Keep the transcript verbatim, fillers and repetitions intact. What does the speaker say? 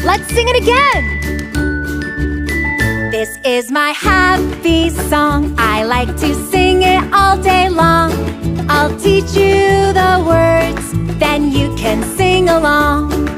Let's sing it again. This is my happy song. I like to sing it all day long. I'll teach you the words, then you can sing along.